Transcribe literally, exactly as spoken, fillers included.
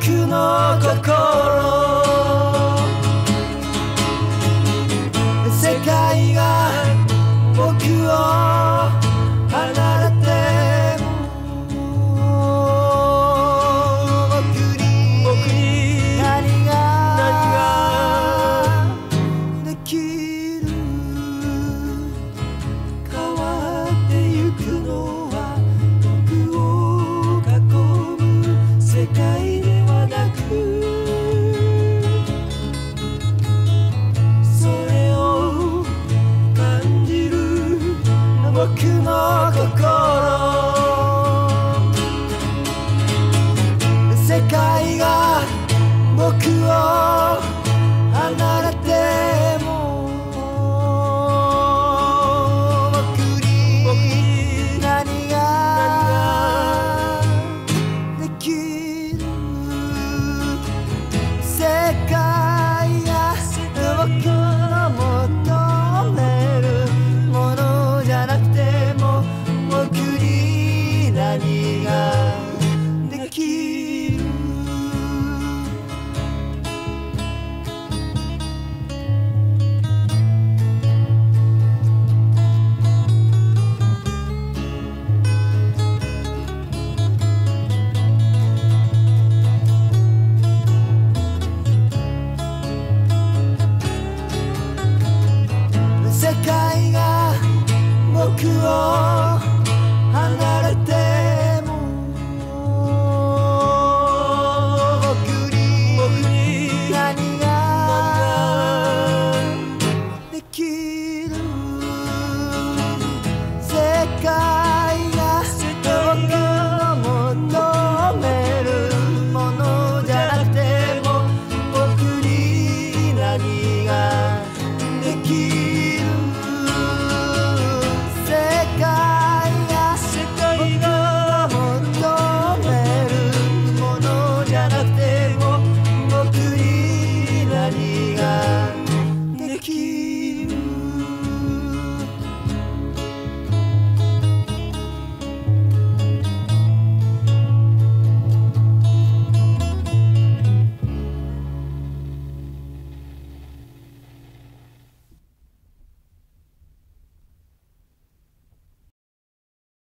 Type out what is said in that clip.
僕の心、世界が僕を離れても僕に僕に何が何ができる。変わってゆくのは僕を囲む世界ではなく、それを感じる僕の心、世界が僕を離れても僕に何ができる。世界が僕の求めるものじゃなくても僕に何ができる。世界が僕を離れても僕に僕に何ができる。世界が僕の求めるものじゃなくても僕に何ができる。世界が僕が求めるものじゃなくても僕に何が